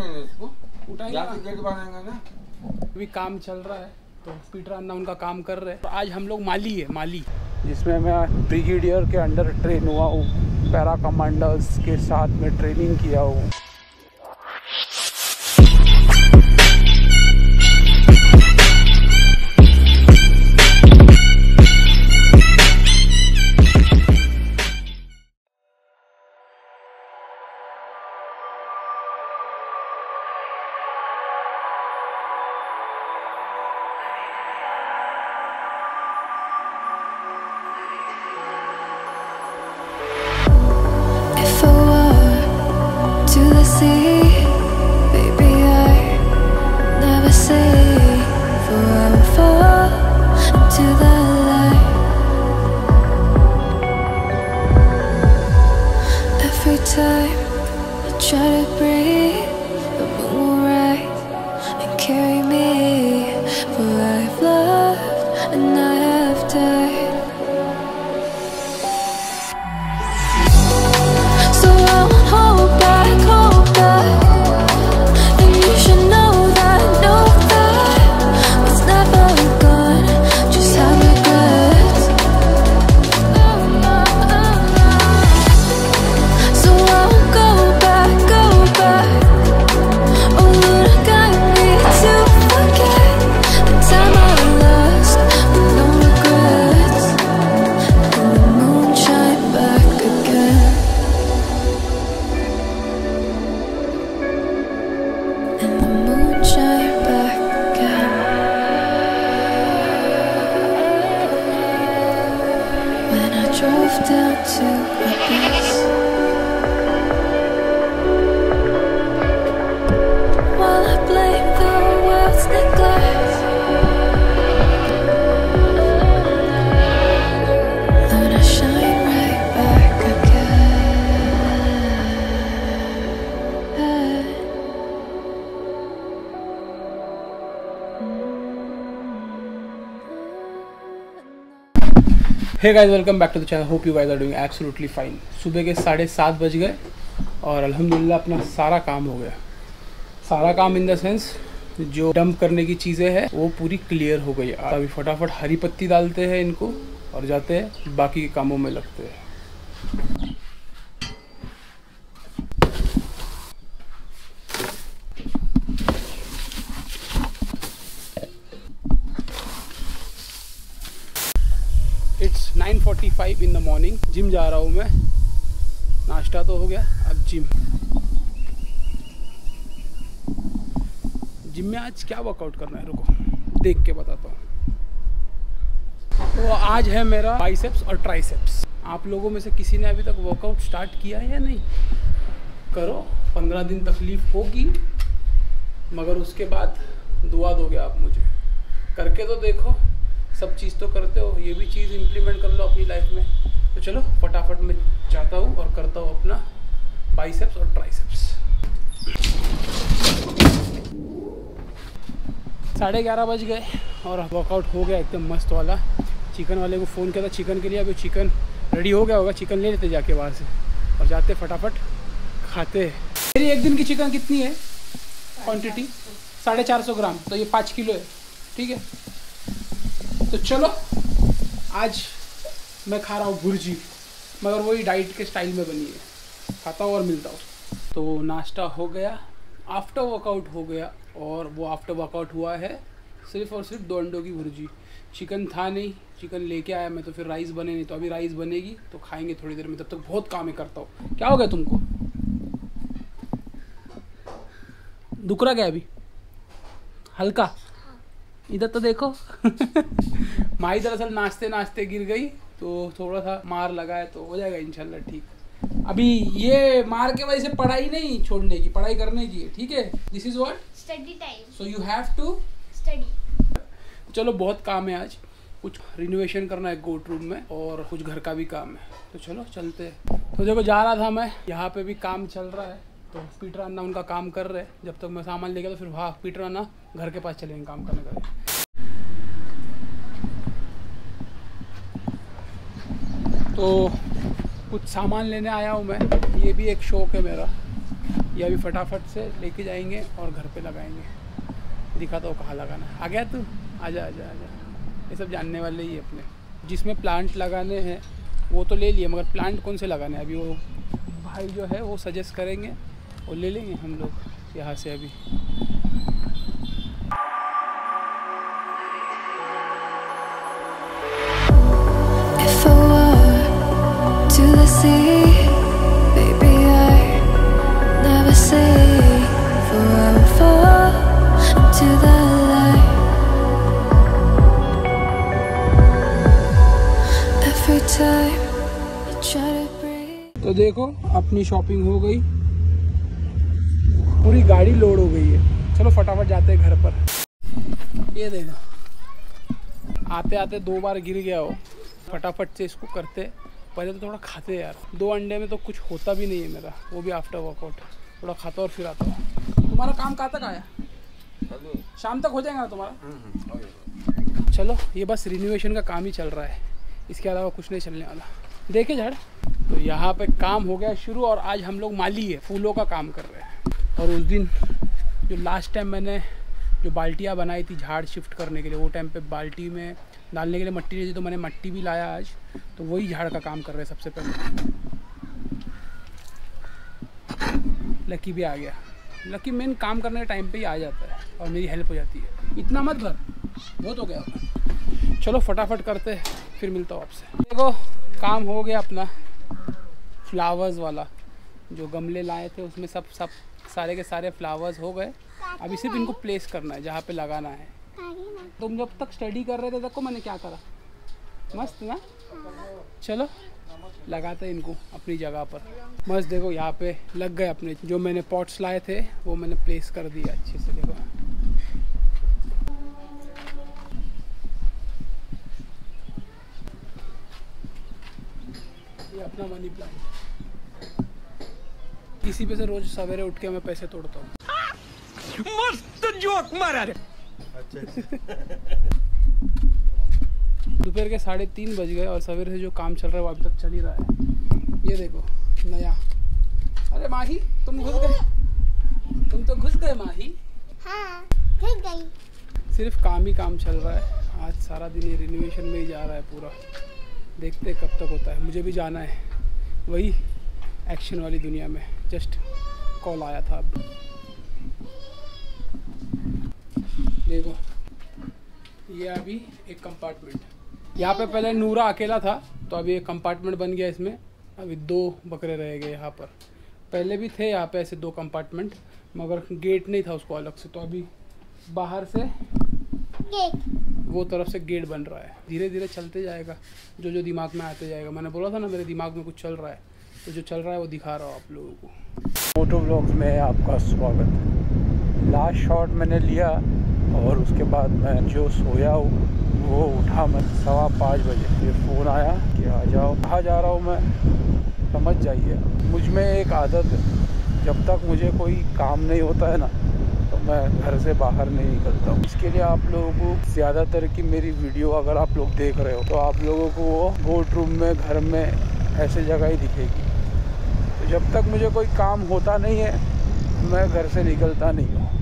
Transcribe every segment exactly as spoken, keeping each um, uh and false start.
नहीं इसको उठाएंगे यहाँ से गेट बनाएंगे ना। अभी काम चल रहा है तो पीटर अन्ना उनका काम कर रहे हैं। तो आज हम लोग माली है, माली, जिसमें मैं ब्रिगेडियर के अंडर ट्रेन हुआ हूँ, पैरा कमांडर्स के साथ में ट्रेनिंग किया हूँ। Hey guys, welcome back to the channel. Hope you guys are doing absolutely fine. सुबह के साढ़े सात बज गए और अल्हम्दुलिल्लाह अपना सारा काम हो गया। सारा काम इन द सेंस जो डंप करने की चीज़ें हैं वो पूरी क्लियर हो गई। अभी फटाफट हरी पत्ती डालते हैं इनको और जाते हैं बाकी के कामों में लगते हैं। It's nine forty five in the morning. Gym जा रहा हूँ मैं। नाश्ता तो हो गया, अब जिम। जिम में आज क्या वर्कआउट करना है, रुको देख के बताता हूँ। तो आज है मेरा बाइसेप्स और ट्राइसेप्स। आप लोगों में से किसी ने अभी तक वर्कआउट स्टार्ट किया है या नहीं? करो, पंद्रह दिन तकलीफ होगी मगर उसके बाद दुआ दोगे आप मुझे। करके तो देखो, सब चीज़ तो करते हो, ये भी चीज़ इम्प्लीमेंट कर लो अपनी लाइफ में। तो चलो फटाफट मैं चाहता हूँ और करता हूँ अपना बाइसेप्स और ट्राइसेप्स। साढ़े ग्यारह बज गए और वर्कआउट हो गया एकदम मस्त वाला। चिकन वाले को फ़ोन किया था चिकन के लिए, अभी चिकन रेडी हो गया होगा। चिकन ले लेते जाके बाहर से और जाते फटाफट खाते। मेरी एक दिन की चिकन कितनी है क्वांटिटी? साढ़े चार सौ ग्राम, तो ये पाँच किलो है, ठीक है। तो चलो आज मैं खा रहा हूँ भुर्जी, मगर वही डाइट के स्टाइल में बनी है। खाता हूँ और मिलता हूँ। तो नाश्ता हो गया, आफ्टर वर्कआउट हो गया, और वो आफ्टर वर्कआउट हुआ है सिर्फ और सिर्फ दो अंडों की भुर्जी। चिकन था नहीं, चिकन लेके आया मैं, तो फिर राइस बने नहीं। तो अभी राइस बनेगी तो खाएंगे थोड़ी देर में। तब तक बहुत काम है, करता हूँ। क्या हो गया तुमको? दुख रहा क्या अभी? हल्का? इधर तो देखो। माही दरअसल नाचते नाचते गिर गई तो थोड़ा सा मार लगा है, तो हो जाएगा इंशाल्लाह ठीक। अभी ये मार के वजह से पढ़ाई नहीं छोड़ने की, पढ़ाई करने की है, ठीक है। This is what? Study time. So you have to study. चलो बहुत काम है आज। कुछ रिनोवेशन करना है गोट रूम में और कुछ घर का भी काम है, तो चलो चलते हैं। तो देखो जा रहा था मैं, यहाँ पे भी काम चल रहा है। तो पीटर अन्ना उनका काम कर रहे हैं। जब तक मैं सामान लेके तो फिर वहाँ पीटर अन्ना घर के पास चलेंगे काम करने का। तो कुछ सामान लेने आया हूँ मैं। ये भी एक शौक है मेरा, ये अभी फटाफट से लेके जाएंगे और घर पे लगाएंगे। दिखा तो कहाँ लगाना है। आ गया तू? आजा आजा आजा। ये सब जानने वाले ही अपने। जिसमें प्लांट लगाने हैं वो तो ले लिए, मगर प्लांट कौन से लगाने हैं अभी वो भाई जो है वो सजेस्ट करेंगे, वो ले लेंगे हम लोग यहाँ से अभी। If I were to the sea, baby, I never say, for I would fall into the light. Every time I try to breathe. तो देखो अपनी शॉपिंग हो गई, पूरी गाड़ी लोड हो गई है। चलो फटाफट जाते हैं घर पर। ये देखो आते आते दो बार गिर गया हो। फटाफट से इसको करते, पहले तो थोड़ा खाते यार। दो अंडे में तो कुछ होता भी नहीं है मेरा, वो भी आफ्टर वर्कआउट। थोड़ा खाता और फिर आता हूँ। तुम्हारा काम कहाँ तक आया? शाम तक हो जाएगा तुम्हारा? चलो ये बस रिनोवेशन का काम ही चल रहा है, इसके अलावा कुछ नहीं चलने वाला। देखे झाड़, तो यहाँ पे काम हो गया शुरू और आज हम लोग माली है, फूलों का काम कर रहे हैं। और उस दिन जो लास्ट टाइम मैंने जो बाल्टियाँ बनाई थी झाड़ शिफ्ट करने के लिए, वो टाइम पे बाल्टी में डालने के लिए मट्टी नहीं थी, तो मैंने मट्टी भी लाया आज। तो वही झाड़ का काम कर रहे हैं सबसे पहले। लकी भी आ गया। लकी मेन काम करने के टाइम पे ही आ जाता है और मेरी हेल्प हो जाती है। इतना मत भर, बहुत हो गया। चलो फटाफट करते फिर मिलता हूँ आपसे। देखो काम हो गया अपना, फ्लावर्स वाला जो गमले लाए थे उसमें सब सब सारे के सारे फ्लावर्स हो गए। अभी सिर्फ इनको प्लेस करना है जहाँ पे लगाना है। तुम जब तक स्टडी कर रहे थे देखो मैंने क्या करा, मस्त ना। चलो लगाते हैं इनको अपनी जगह पर। मस्त देखो यहाँ पे लग गए अपने जो मैंने पॉट्स लाए थे, वो मैंने प्लेस कर दिया अच्छे से। देखो ये अपना मनी प्लांट, इसी पे से रोज सवेरे उठ के मैं पैसे तोड़ता हूँ। मस्त जोक मारा रे। दोपहर के साढ़े तीन बज गए और सवेरे से जो काम चल रहा है वो अभी तक चल ही रहा है। ये देखो नया। अरे माही तुम घुस गए, तुम तो घुस गए माही। हाँ, घुस गई। सिर्फ काम ही काम चल रहा है। आज सारा दिन ये रिनोवेशन में ही जा रहा है पूरा। देखते कब तक होता है। मुझे भी जाना है वही एक्शन वाली दुनिया में। जस्ट कॉल आया था अब। देखो ये अभी एक कंपार्टमेंट, यहाँ पे पहले नूरा अकेला था तो अभी एक कंपार्टमेंट बन गया इसमें। अभी दो बकरे रह गए यहाँ पर। पहले भी थे यहाँ पे ऐसे दो कंपार्टमेंट, मगर गेट नहीं था उसको अलग से। तो अभी बाहर से गेट, वो तरफ से गेट बन रहा है। धीरे धीरे चलते जाएगा, जो जो दिमाग में आते जाएगा। मैंने बोला था ना मेरे दिमाग में कुछ चल रहा है, तो जो चल रहा है वो दिखा रहा हूँ आप लोगों को। मोटो व्लॉग्स में आपका स्वागत है। लास्ट शॉट मैंने लिया और उसके बाद मैं जो सोया हूँ वो उठा मैं सवा पाँच बजे। फिर फ़ोन आया कि आ जाओ। कहाँ जा रहा हूँ मैं समझ जाइए। मुझ में एक आदत है, जब तक मुझे कोई काम नहीं होता है ना तो मैं घर से बाहर नहीं निकलता हूँ। इसके लिए आप लोगों को ज़्यादातर की मेरी वीडियो अगर आप लोग देख रहे हो तो आप लोगों को वो बोट रूम में घर में ऐसे जगह ही दिखेगी। तो जब तक मुझे कोई काम होता नहीं है मैं घर से निकलता नहीं हूँ।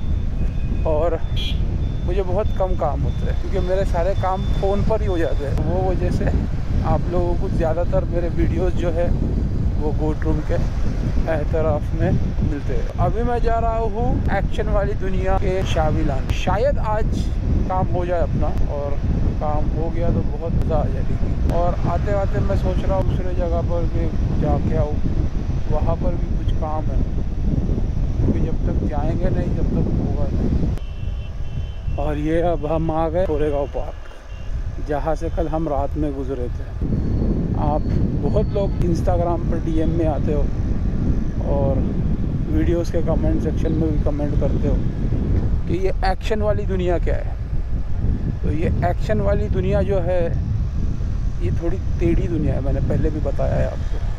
और मुझे बहुत कम काम होते हैं क्योंकि मेरे सारे काम फ़ोन पर ही हो जाते हैं। वो वजह से आप लोगों को ज़्यादातर मेरे वीडियोस जो है वो गोट रूम के तरफ में मिलते हैं। अभी मैं जा रहा हूँ एक्शन वाली दुनिया के शावी लाने। शायद आज काम हो जाए अपना, और काम हो गया तो बहुत मज़ा आ जाएगी। और आते आते मैं सोच रहा हूँ दूसरे जगह पर भी जाके आऊँ, वहाँ पर भी कुछ काम है क्योंकि जब तक जाएंगे नहीं जब तक होगा नहीं। और ये अब हम आ गए कोरेगांव पार्क, जहाँ से कल हम रात में गुजरे थे। आप बहुत लोग इंस्टाग्राम पर डीएम में आते हो और वीडियोस के कमेंट सेक्शन में भी कमेंट करते हो कि ये एक्शन वाली दुनिया क्या है। तो ये एक्शन वाली दुनिया जो है ये थोड़ी टेढ़ी दुनिया है। मैंने पहले भी बताया है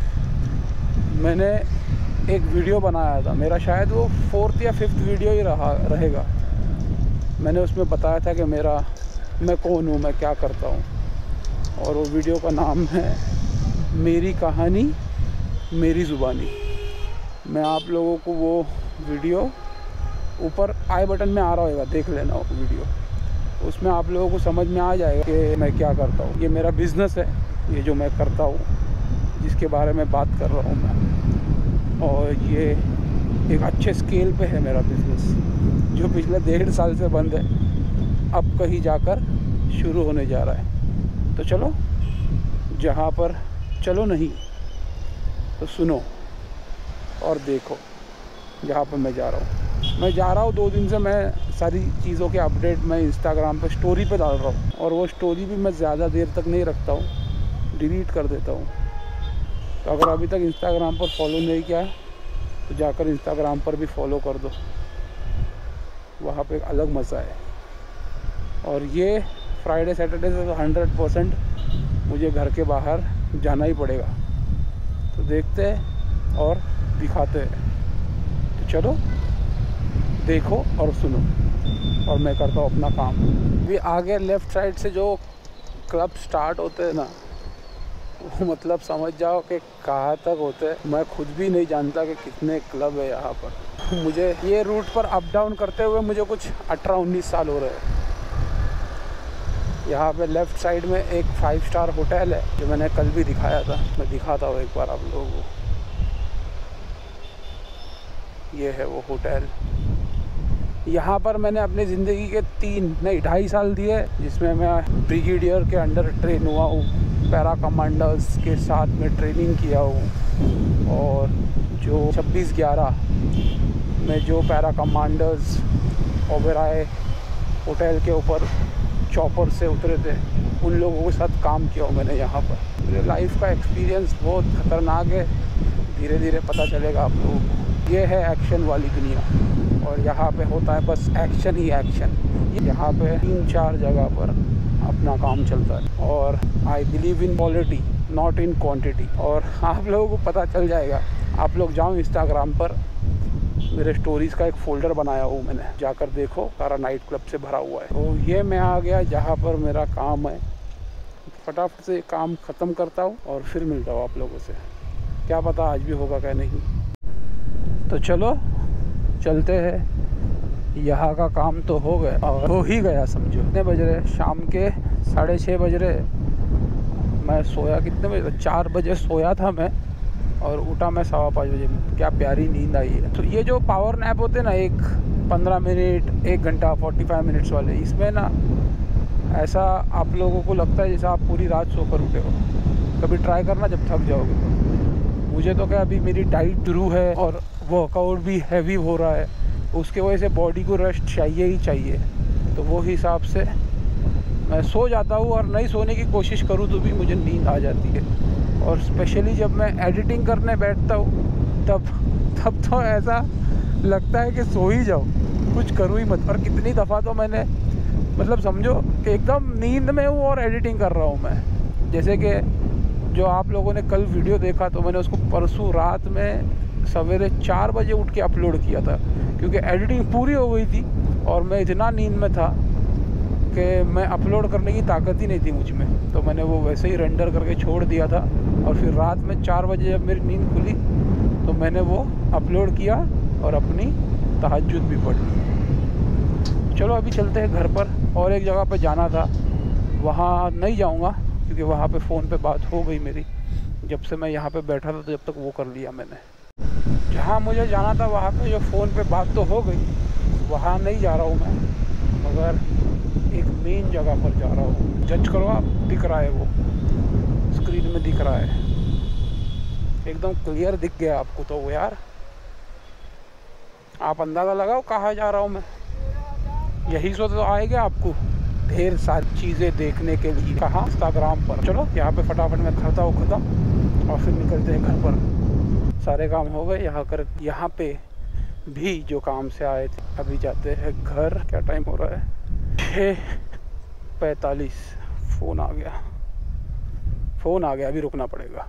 आपको। मैंने एक वीडियो बनाया था, मेरा शायद वो फोर्थ या फिफ्थ वीडियो ही रहा रहेगा। मैंने उसमें बताया था कि मेरा मैं कौन हूँ, मैं क्या करता हूँ। और वो वीडियो का नाम है मेरी कहानी मेरी ज़ुबानी। मैं आप लोगों को वो वीडियो ऊपर आई बटन में आ रहा होगा, देख लेना वो वीडियो। उसमें आप लोगों को समझ में आ जाएगा कि मैं क्या करता हूँ। ये मेरा बिज़नेस है, ये जो मैं करता हूँ, जिसके बारे में बात कर रहा हूँ मैं। और ये एक अच्छे स्केल पे है मेरा बिज़नेस, जो पिछले डेढ़ साल से बंद है, अब कहीं जाकर शुरू होने जा रहा है। तो चलो, जहाँ पर चलो नहीं तो सुनो और देखो जहाँ पर मैं जा रहा हूँ। मैं जा रहा हूँ दो दिन से, मैं सारी चीज़ों के अपडेट मैं इंस्टाग्राम पे स्टोरी पे डाल रहा हूँ, और वो स्टोरी भी मैं ज़्यादा देर तक नहीं रखता हूँ, डिलीट कर देता हूँ। तो अगर अभी तक इंस्टाग्राम पर फॉलो नहीं किया तो जाकर इंस्टाग्राम पर भी फॉलो कर दो, वहाँ पे एक अलग मज़ा है। और ये फ्राइडे सैटरडे से तो हंड्रेड परसेंट मुझे घर के बाहर जाना ही पड़ेगा। तो देखते हैं और दिखाते हैं। तो चलो देखो और सुनो, और मैं करता हूँ अपना काम। भी आगे लेफ़्ट साइड से जो क्लब स्टार्ट होते हैं ना, वो मतलब समझ जाओ कि कहाँ तक होते हैं। मैं खुद भी नहीं जानता कि कितने क्लब है यहाँ पर। मुझे ये रूट पर अप डाउन करते हुए मुझे कुछ अठारह उन्नीस साल हो रहे हैं। यहाँ पे लेफ़्ट साइड में एक फाइव स्टार होटल है, जो मैंने कल भी दिखाया था। मैं दिखाता हूँ एक बार आप लोगों को। ये है वो होटल। यहाँ पर मैंने अपनी ज़िंदगी के तीन नहीं ढाई साल दिए, जिसमें मैं ब्रिगेडियर के अंडर ट्रेन हुआ हूँ, पैरा कमांडर्स के साथ में ट्रेनिंग किया हूँ। और जो छब्बीस ग्यारह में जो पैरा कमांडर्स ओबेरॉय होटल के ऊपर चॉपर से उतरे थे, उन लोगों के साथ काम किया हूँ मैंने यहाँ पर। मेरे लाइफ का एक्सपीरियंस बहुत ख़तरनाक है, धीरे धीरे पता चलेगा आप लोगों को। ये है एक्शन वाली दुनिया, और यहाँ पे होता है बस एक्शन ही एक्शन। यहाँ पे तीन चार जगह पर अपना काम चलता है, और I believe in quality not in quantity. और आप लोगों को पता चल जाएगा। आप लोग जाओ इंस्टाग्राम पर, मेरे स्टोरीज़ का एक फ़ोल्डर बनाया हूँ मैंने, जाकर देखो, सारा नाइट क्लब से भरा हुआ है। तो ये मैं आ गया जहाँ पर मेरा काम है। फटाफट से काम ख़त्म करता हूँ और फिर मिलता हूँ आप लोगों से। क्या पता आज भी होगा क्या नहीं। तो चलो चलते हैं। यहाँ का काम तो हो गया, और हो ही गया समझो। कितने बज रहे? शाम के साढ़े छः बज रहे। मैं सोया कितने बजे? चार बजे सोया था मैं, और उठा मैं सवा पाँच बजे। क्या प्यारी नींद आई है। तो ये जो पावर नैप होते हैं ना, एक पंद्रह मिनट एक घंटा फोर्टी फाइव मिनट्स वाले, इसमें ना ऐसा आप लोगों को लगता है जैसे आप पूरी रात सोकर उठे हो। कभी ट्राई करना जब थक जाओगे तो। मुझे तो क्या, अभी मेरी डाइट शुरू है और वर्कआउट भी हैवी हो रहा है, उसके वजह से बॉडी को रेस्ट चाहिए ही चाहिए। तो वो हिसाब से मैं सो जाता हूँ, और नहीं सोने की कोशिश करूँ तो भी मुझे नींद आ जाती है। और स्पेशली जब मैं एडिटिंग करने बैठता हूँ, तब तब तो ऐसा लगता है कि सो ही जाओ, कुछ करूँ ही मत। और कितनी दफ़ा तो मैंने मतलब समझो कि एकदम नींद में हूँ और एडिटिंग कर रहा हूँ मैं। जैसे कि जो आप लोगों ने कल वीडियो देखा, तो मैंने उसको परसों रात में सवेरे चार बजे उठ के अपलोड किया था, क्योंकि एडिटिंग पूरी हो गई थी और मैं इतना नींद में था कि मैं अपलोड करने की ताकत ही नहीं थी मुझ में। तो मैंने वो वैसे ही रेंडर करके छोड़ दिया था, और फिर रात में चार बजे जब मेरी नींद खुली तो मैंने वो अपलोड किया और अपनी तहज्जुद भी पढ़ ली। चलो अभी चलते हैं घर पर। और एक जगह पर जाना था, वहाँ नहीं जाऊँगा क्योंकि वहाँ पे फ़ोन पे बात हो गई मेरी। जब से मैं यहाँ पे बैठा था तो जब तक वो कर लिया मैंने। जहाँ मुझे जाना था वहाँ पे जो फ़ोन पे बात तो हो गई, वहाँ नहीं जा रहा हूँ मैं, मगर एक मेन जगह पर जा रहा हूँ। जज करो आप, दिख रहा है वो स्क्रीन में दिख रहा है, एकदम क्लियर दिख गया आपको तो वो यार। आप अंदाज़ा लगाओ कहाँ जा रहा हूँ मैं। यही सोच तो आएगा आपको, ढेर सारी चीज़ें देखने के लिए। कहाँ? इंस्टाग्राम पर। चलो यहाँ पे फटाफट मैं करता हूँ ख़त्म, और फिर निकलते हैं घर पर। सारे काम हो गए यहाँ कर यहाँ पे भी जो काम से आए थे। अभी जाते हैं घर। क्या टाइम हो रहा है? छः पैंतालीस। फ़ोन आ गया, फ़ोन आ गया, अभी रुकना पड़ेगा।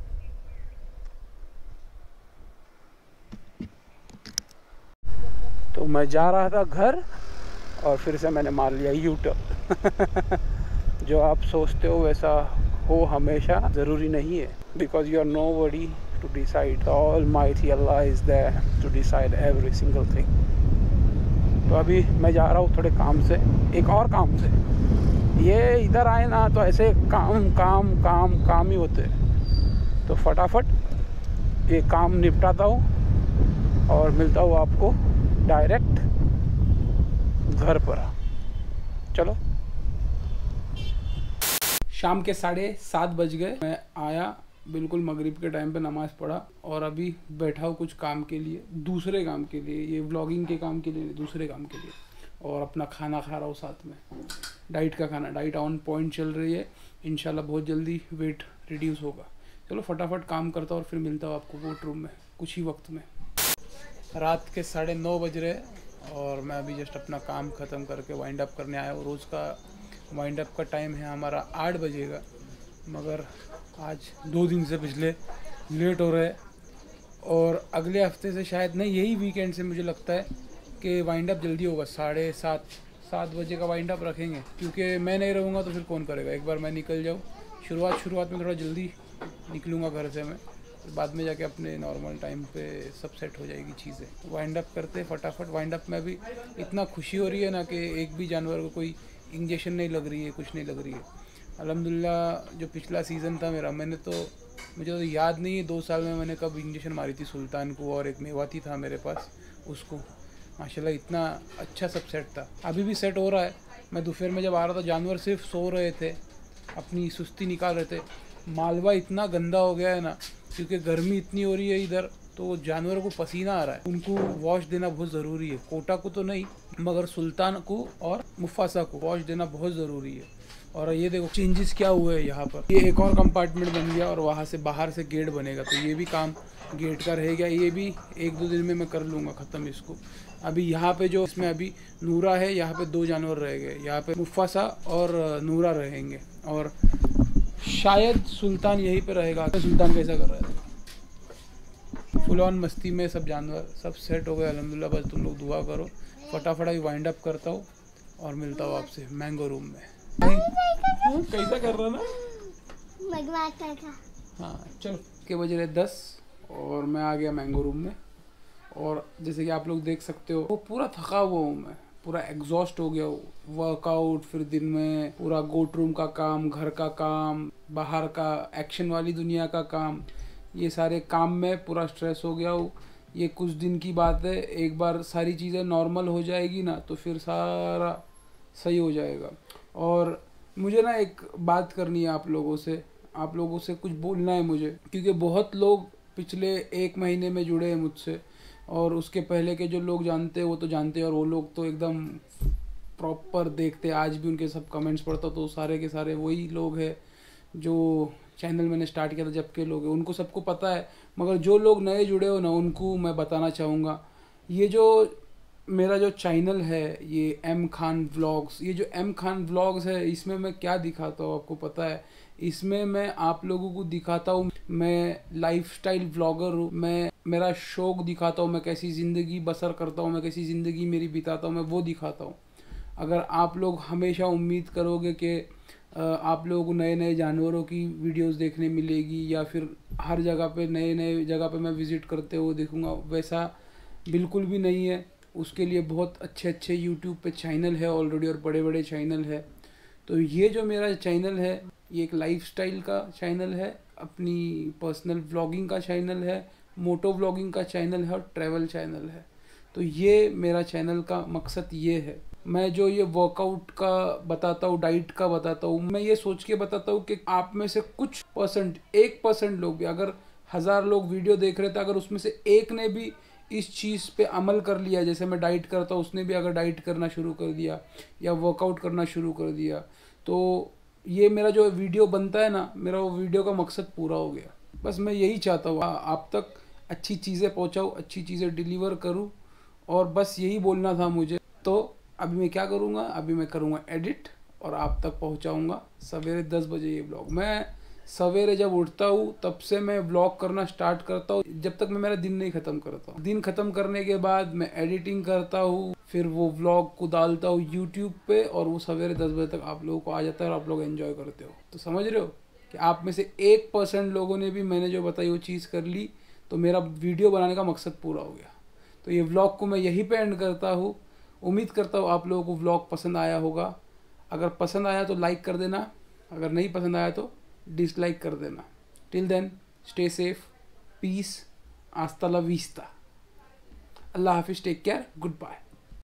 तो मैं जा रहा था घर, और फिर से मैंने मार लिया यू टर्न। जो आप सोचते हो वैसा हो हमेशा ज़रूरी नहीं है, because you are nobody to decide. The Almighty Allah is there to decide every single thing. तो अभी मैं जा रहा हूँ थोड़े काम से, एक और काम से। ये इधर आए ना तो ऐसे काम काम काम काम ही होते हैं। तो फटाफट ये काम निपटाता हूँ और मिलता हूँ आपको डायरेक्ट घर पर। चलो। शाम के साढ़े सात बज गए। मैं आया बिल्कुल मगरिब के टाइम पे, नमाज़ पढ़ा और अभी बैठा हूँ कुछ काम के लिए, दूसरे काम के लिए, ये व्लॉगिंग के काम के लिए, दूसरे काम के लिए। और अपना खाना खा रहा हूँ साथ में, डाइट का खाना। डाइट ऑन पॉइंट चल रही है, इंशाल्लाह बहुत जल्दी वेट रिड्यूस होगा। चलो फटाफट काम करता हूँ और फिर मिलता हूँ आपको कोर्ट रूम में कुछ ही वक्त में। रात के साढ़े नौ बज रहे और मैं अभी जस्ट अपना काम ख़त्म करके वाइंड अप करने आया हूँ। रोज़ का वाइंड अप का टाइम है हमारा आठ बजे का, मगर आज दो दिन से पिछले लेट हो रहे हैं और अगले हफ्ते से शायद नहीं, यही वीकेंड से मुझे लगता है कि वाइंड अप जल्दी होगा। साढ़े सात सात बजे का वाइंड अप रखेंगे, क्योंकि मैं नहीं रहूँगा तो फिर कौन करेगा। एक बार मैं निकल जाऊँ, शुरुआत शुरुआत में थोड़ा जल्दी निकलूँगा घर से मैं, फिर बाद में जाके अपने नॉर्मल टाइम पे सब सेट हो जाएगी चीज़ें। वाइंड अप करते फटाफट। वाइंड अप में भी इतना खुशी हो रही है ना कि एक भी जानवर को कोई इंजेक्शन नहीं लग रही है, कुछ नहीं लग रही है। अल्हम्दुलिल्लाह जो पिछला सीज़न था मेरा, मैंने तो मुझे तो याद नहीं है दो साल में मैंने कब इंजेक्शन मारी थी सुल्तान को, और एक मेवाती था मेरे पास उसको। माशाल्लाह इतना अच्छा सब सेट था, अभी भी सेट हो रहा है। मैं दोपहर में जब आ रहा था जानवर सिर्फ सो रहे थे, अपनी सुस्ती निकाल रहे थे। मालवा इतना गंदा हो गया है ना, क्योंकि गर्मी इतनी हो रही है इधर, तो जानवरों को पसीना आ रहा है। उनको वॉश देना बहुत ज़रूरी है। कोटा को तो नहीं, मगर सुल्तान को और मुफासा को वॉश देना बहुत ज़रूरी है। और ये देखो चेंजेस क्या हुए हैं यहाँ पर। ये एक और कंपार्टमेंट बन गया और वहाँ से बाहर से गेट बनेगा, तो ये भी काम गेट का रह गया। ये भी एक दो दिन में मैं कर लूँगा ख़त्म इसको। अभी यहाँ पे जो इसमें अभी नूरा है, यहाँ पे दो जानवर रह गए। यहाँ पे मुफासा और नूरा रहेंगे और शायद सुल्तान यहीं पे रहेगा। सुल्तान कैसा कर रहा है, फुल ऑन मस्ती में सब जानवर सब सेट हो गए अल्हम्दुलिल्लाह। बस तुम लोग दुआ करो। फटाफट अभी वाइंड अप करता हूँ और मिलता हूँ आपसे मैंगो रूम में। कैसा कर रहा ना, मगवाता था। हाँ चलो। के बजे रहे दस और मैं आ गया मैंगो रूम में। और जैसे कि आप लोग देख सकते हो, वो पूरा थका हुआ हूँ मैं, पूरा एग्जॉस्ट हो गया हूँ। वर्कआउट, फिर दिन में पूरा गोट रूम का काम, घर का काम, बाहर का एक्शन वाली दुनिया का काम, ये सारे काम में पूरा स्ट्रेस हो गया हूँ। ये कुछ दिन की बात है, एक बार सारी चीज़ें नॉर्मल हो जाएगी ना तो फिर सारा सही हो जाएगा। और मुझे ना एक बात करनी है आप लोगों से, आप लोगों से कुछ बोलना है मुझे, क्योंकि बहुत लोग पिछले एक महीने में जुड़े हैं मुझसे और उसके पहले के जो लोग जानते हैं वो तो जानते हैं, और वो लोग तो एकदम प्रॉपर देखते हैं। आज भी उनके सब कमेंट्स पढ़ता तो सारे के सारे वही लोग हैं जो चैनल मैंने स्टार्ट किया था जब के लोग हैं, उनको सबको पता है। मगर जो लोग नए जुड़े हो ना, उनको मैं बताना चाहूँगा, ये जो मेरा जो चैनल है ये एम खान व्लॉग्स, ये जो एम खान व्लॉग्स है, इसमें मैं क्या दिखाता हूँ आपको पता है? इसमें मैं आप लोगों को दिखाता हूँ, मैं लाइफस्टाइल व्लॉगर हूँ। मैं मेरा शौक दिखाता हूँ, मैं कैसी ज़िंदगी बसर करता हूँ, मैं कैसी ज़िंदगी मेरी बिताता हूँ, मैं वो दिखाता हूँ। अगर आप लोग हमेशा उम्मीद करोगे कि आप लोगों को नए नए जानवरों की वीडियोस देखने मिलेगी या फिर हर जगह पे नए नए जगह पे मैं विज़िट करते हुए देखूँगा, वैसा बिल्कुल भी नहीं है। उसके लिए बहुत अच्छे अच्छे यूट्यूब पे चैनल है ऑलरेडी और बड़े बड़े चैनल है। तो ये जो मेरा चैनल है ये एक लाइफस्टाइल का चैनल है, अपनी पर्सनल व्लॉगिंग का चैनल है, मोटो व्लॉगिंग का चैनल है और ट्रैवल चैनल है। तो ये मेरा चैनल का मकसद ये है। मैं जो ये वर्कआउट का बताता हूँ, डाइट का बताता हूँ, मैं ये सोच के बताता हूँ कि आप में से कुछ परसेंट, एक परसेंट लोग भी, अगर हज़ार लोग वीडियो देख रहे थे, अगर उसमें से एक ने भी इस चीज़ पे अमल कर लिया, जैसे मैं डाइट करता हूँ उसने भी अगर डाइट करना शुरू कर दिया या वर्कआउट करना शुरू कर दिया, तो ये मेरा जो वीडियो बनता है ना, मेरा वो वीडियो का मकसद पूरा हो गया। बस मैं यही चाहता हूँ आप तक अच्छी चीज़ें पहुँचाऊँ, अच्छी चीज़ें डिलीवर करूँ, और बस यही बोलना था मुझे। तो अभी मैं क्या करूँगा, अभी मैं करूँगा एडिट और आप तक पहुँचाऊँगा सवेरे दस बजे ये ब्लॉग। मैं सवेरे जब उठता हूँ तब से मैं व्लॉग करना स्टार्ट करता हूँ, जब तक मैं मेरा दिन नहीं ख़त्म करता हूँ। दिन ख़त्म करने के बाद मैं एडिटिंग करता हूँ, फिर वो व्लॉग को डालता हूँ यूट्यूब पे, और वो सवेरे दस बजे तक आप लोगों को आ जाता है और आप लोग एंजॉय करते हो। तो समझ रहे हो, कि आप में से एक परसेंट लोगों ने भी मैंने जो बताई वो चीज़ कर ली, तो मेरा वीडियो बनाने का मकसद पूरा हो गया। तो ये व्लॉग को मैं यहीं पे एंड करता हूँ। उम्मीद करता हूँ आप लोगों को व्लॉग पसंद आया होगा। अगर पसंद आया तो लाइक कर देना, अगर नहीं पसंद आया तो डिसलाइक कर देना। Till then stay safe, peace, hasta la vista, अल्लाह हाफिज़, टेक केयर, गुड बाय।